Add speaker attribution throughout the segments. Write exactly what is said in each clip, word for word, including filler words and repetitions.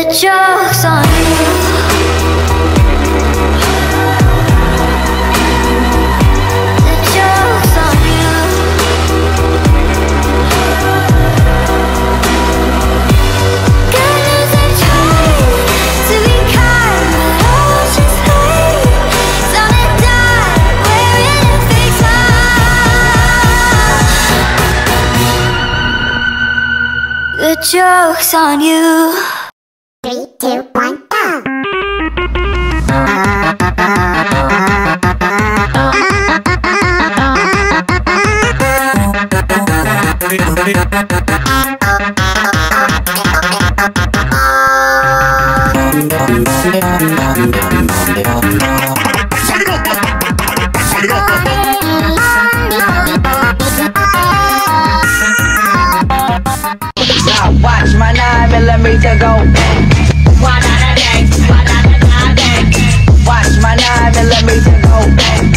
Speaker 1: joke's on you. The joke's on you.
Speaker 2: Three, two, one, go!
Speaker 3: Watch my nine millimeter go bang. Watch my nine millimeter go bang.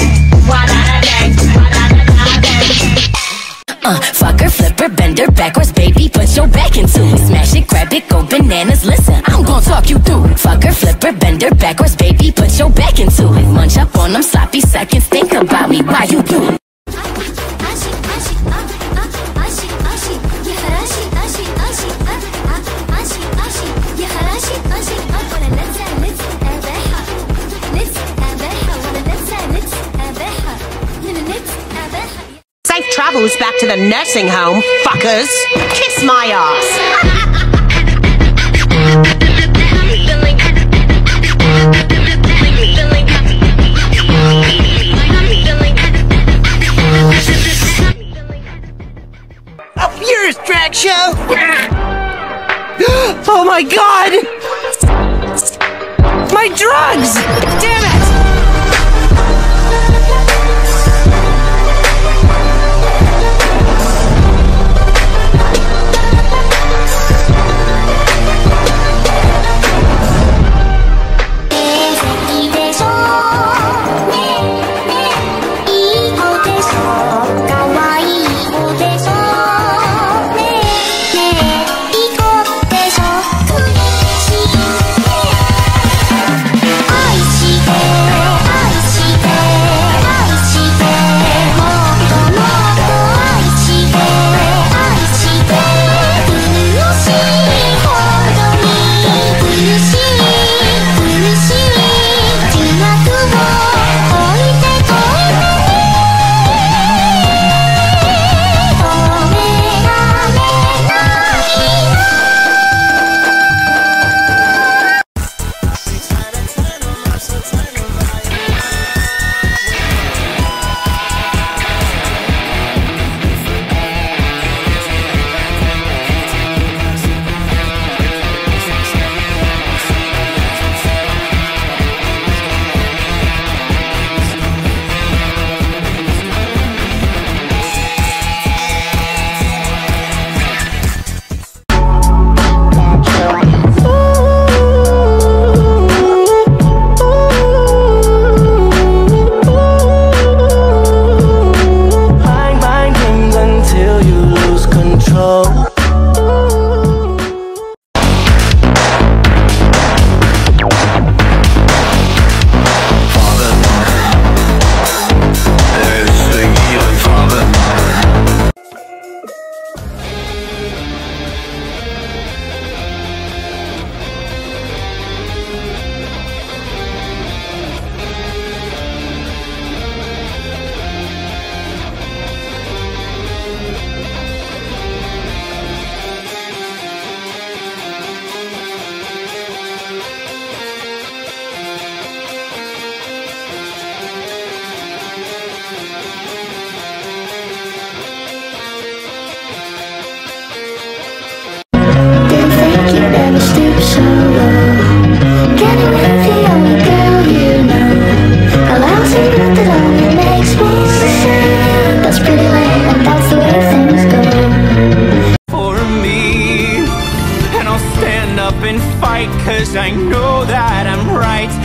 Speaker 4: Uh, fucker, flipper, bender, backwards, baby, put your back into it. Smash it, grab it, go bananas, listen, I'm gon' talk you through it. Fucker, flipper, bender, backwards, baby, put your back into it. Munch up on them sloppy seconds, think about me, why you do it?
Speaker 5: Safe travels back to the nursing home, fuckers. Kiss my ass.
Speaker 3: Up yours, drag show.
Speaker 5: Oh my god! My drugs! Damn it!
Speaker 6: Cause I know that I'm right.